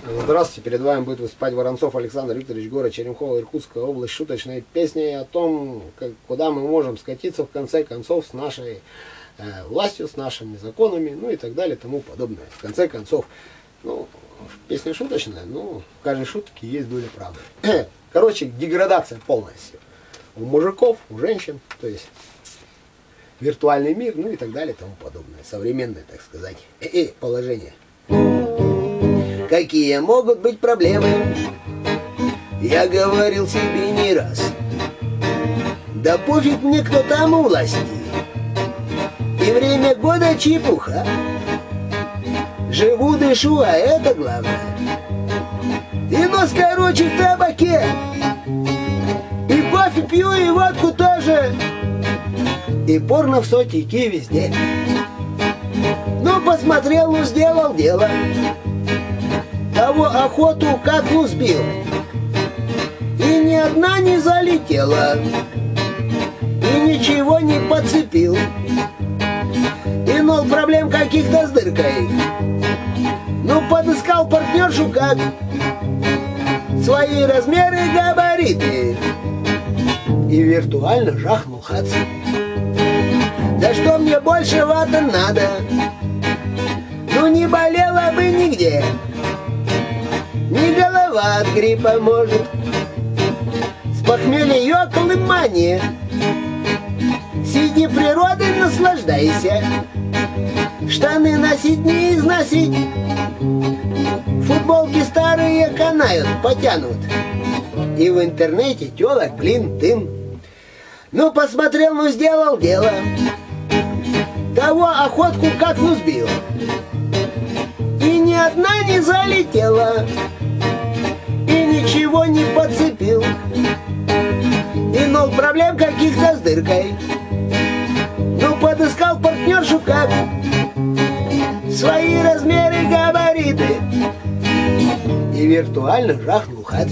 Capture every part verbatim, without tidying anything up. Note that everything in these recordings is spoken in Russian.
Здравствуйте, перед вами будет выступать Воронцов Александр Викторович, город Черемхово, Иркутская область, шуточной песней о том, как, куда мы можем скатиться в конце концов с нашей э, властью, с нашими законами, ну и так далее, тому подобное. В конце концов, ну, песня шуточная, но в каждой шутке есть доля правды. Короче, деградация полностью. У мужиков, у женщин, то есть виртуальный мир, ну и так далее, тому подобное. Современное, так сказать, э -э, положение. Какие могут быть проблемы, я говорил себе не раз. Да пофиг мне, кто там у власти, и время года чепуха. Живу, дышу, а это главное. И нос короче в табаке, и кофе пью, и водку тоже, и порно в сотике везде. Ну, посмотрел, ну, сделал дело. Того охоту как ну сбил, и ни одна не залетела, и ничего не подцепил, и ноль проблем каких-то с дыркой. Ну, подыскал партнершу как свои размеры и габариты, и виртуально жахнул хац. Да что мне большего-то надо? Ну, не болела бы нигде, ни голова от гриппа может, с похмелья ёкол и мания. Сиди природой, наслаждайся, штаны носить не износить, футболки старые канают, потянут, и в интернете тёлок, блин, дым. Ну, посмотрел, ну, сделал дело. Того охотку как ну сбил, и ни одна не залетела, и ничего не подцепил, и ноль проблем каких-то с дыркой. Ну, подыскал партнершу как свои размеры и габариты, и виртуально жахнул хац.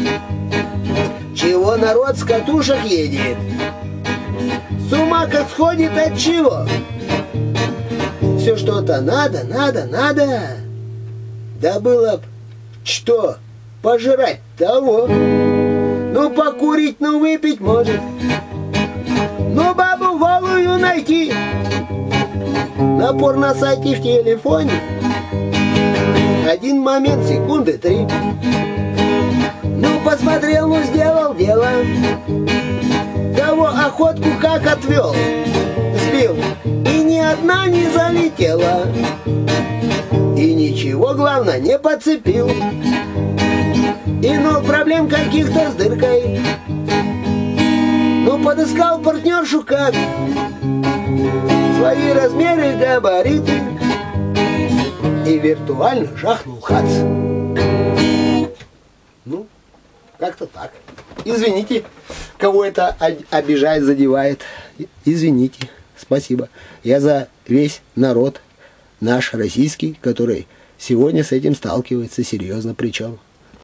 Чего народ с катушек едет, с ума как сходит от чего? Все что-то надо, надо, надо. Да было б что пожрать того. Ну, покурить, ну, выпить может, ну, бабу голую найти. Напор на сайте в телефоне, один момент, секунды три. Ну, посмотрел, ну, сделал дело. Того охотку как отвел, сбил, и ни одна не залетела, и ничего, главное, не подцепил, и ноль проблем каких-то с дыркой. Ну, подыскал партнершу как свои размеры и габариты, и виртуально жахнул хац. Ну, как-то так. Извините, кого это обижает, задевает. Извините. Спасибо. Я за весь народ наш российский, который сегодня с этим сталкивается серьезно, причем.